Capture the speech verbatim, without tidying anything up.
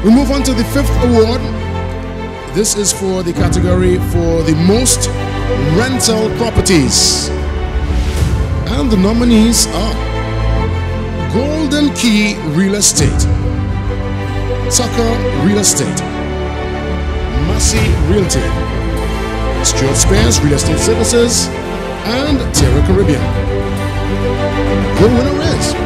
We move on to the fifth award. This is for the category for the most rental properties. And the nominees are Golden Key Real Estate, Tucker Real Estate, Massey Realty, Stuart Spears Real Estate Services, and Terra Caribbean. The winner is